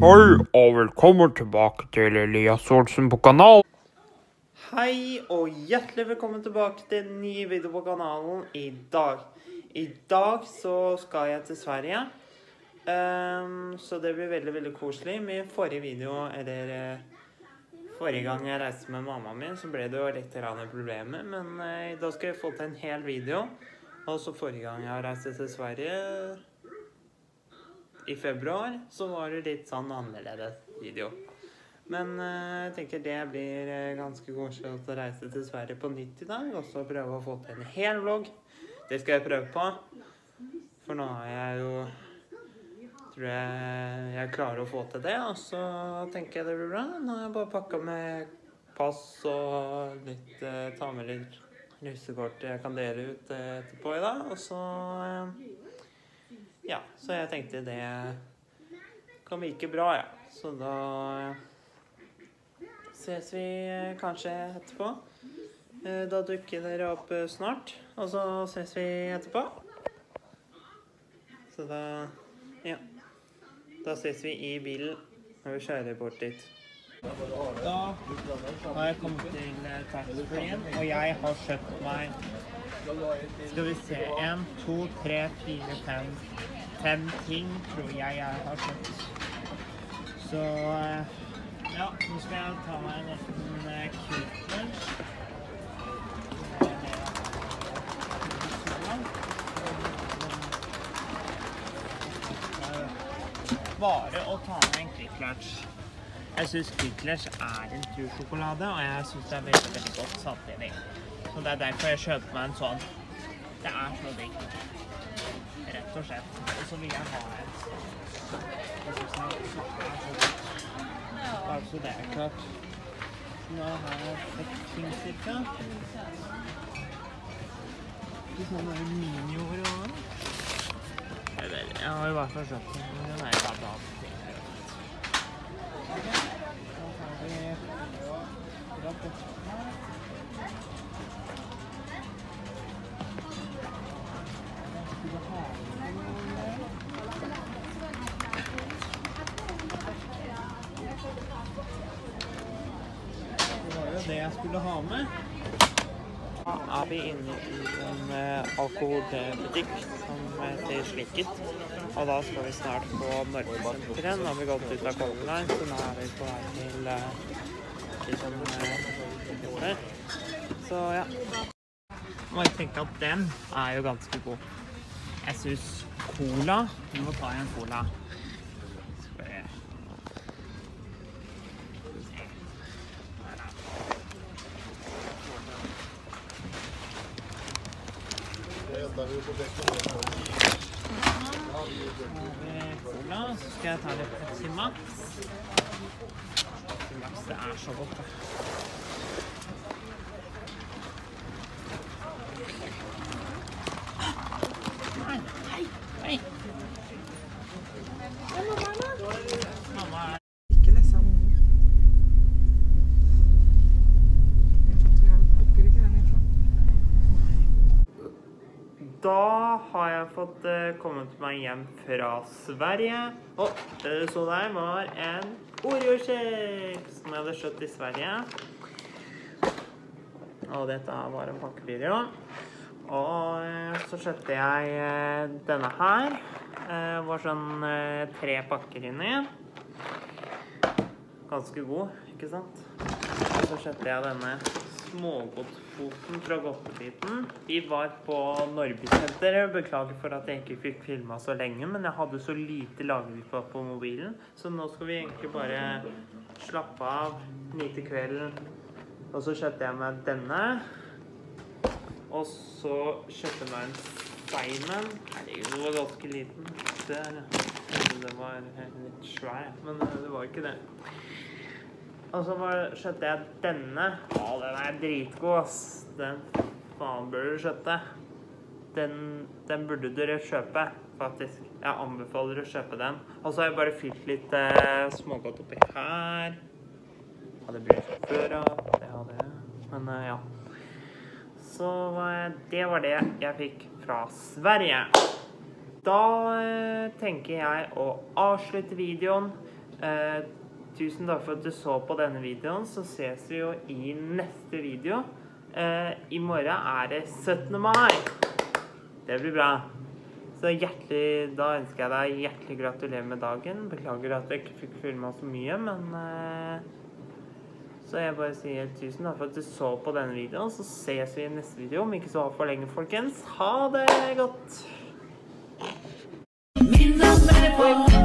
Hei og velkommen tilbake til Elias Olsen på kanalen. Hei og hjertelig velkommen tilbake til en ny video på kanalen i dag. I dag så skal jeg til Sverige, så det blir veldig koselig. Min forrige video, forrige gang jeg reiste med mammaen min, så ble det jo litt problemer, men da skal jeg få til en hel video. Og så forrige gang jeg reiste til Sverige i februar, så var det litt sånn annerledes video. Men jeg tenker det blir ganske koselig å reise til Sverige på nytt i dag, og så prøve å få til en hel vlogg. Det skal jeg prøve på, for nå har jeg jo, tror jeg klarer å få til det, og så tenker jeg det blir bra. Nå har jeg bare pakket med pass og litt, ta med litt russekort jeg kan dele ut etterpå i dag, og så ja, så jeg tenkte det kan virke bra, ja. Så da ses vi kanskje etterpå. Da dukker dere opp snart, og så ses vi etterpå. Så da, ja. Da ses vi i bilen når vi kjører bort dit. Da har jeg kommet til taxfree-en, og jeg har kjøpt meg, skal vi se, 1, 2, 3, 4, 5 ting tror jeg har kjøpt. Så ja, nå skal jeg ta meg nesten kvitters. Bare å ta med en kvitters. Jeg synes kvitters en tursjokolade, og jeg synes det veldig godt samtidig. Så det derfor jeg kjøper meg en sånn. Det så digg. Rett og slett. Og så vil jeg ha en sånn. Jeg synes det så godt. Altså det klart. Nå har jeg 6 ting cirka. Det sånn mini-ord og jeg har i hvert fall kjøpt den. Den bare bra ting. Så har vi rapporten her. Det var jo det jeg skulle ha med. Da vi inne i en alkoholbutikk som ser slik ut. Og da skal vi snart på Norgesenteret. Nå har vi gått ut av Color Line, så nå vi på vei til sånn så ja. Og jeg tenker at den jo ganske god. Jeg synes cola, vi må ta en cola. Cola, så skal jeg ta litt Pepsi Max. Pepsi Max, det så godt da. Hei! Mamma ikke liksom. Da har jeg fått kommet meg hjem fra Sverige. Og det du så der var en Oreo-kjeks som jeg hadde kjøpt i Sverige. Og dette var en pakkevideo. Og så kjøpte jeg denne her. Det var sånn 3 pakker inni. Ganske god, ikke sant? Og så kjøpte jeg denne smågodtfoten fra Godtebiten. Vi var på Norgesenteret. Beklager for at jeg ikke fikk filmet så lenge, men jeg hadde så lite lagerutpå på mobilen. Så nå skal vi egentlig bare slappe av, nyte kvelden. Og så kjøpte jeg meg denne. Og så kjøpte jeg meg en Steinman. Herregud, det var ganske liten. Det var litt svær, men det var ikke det. Og så kjøpte jeg denne. Å, den dritgod, ass. Den faen burde du kjøpe. Den burde du kjøpe, faktisk. Jeg anbefaler å kjøpe den. Og så har jeg bare fylt litt smågodt oppi her. Hadde brukt før av. Det hadde jeg. Men ja. Så det var det jeg fikk fra Sverige. Da tenker jeg å avslutte videoen. Tusen takk for at du så på denne videoen, så ses vi jo i neste video. I morgen er det 17. mai. Det blir bra. Så da ønsker jeg deg hjertelig gratulerer med dagen. Beklager at jeg ikke fikk filmet så mye, men så jeg bare sier tusen takk for at du så på denne videoen, så ses vi i neste video, om ikke så for lenge, folkens. Ha det godt!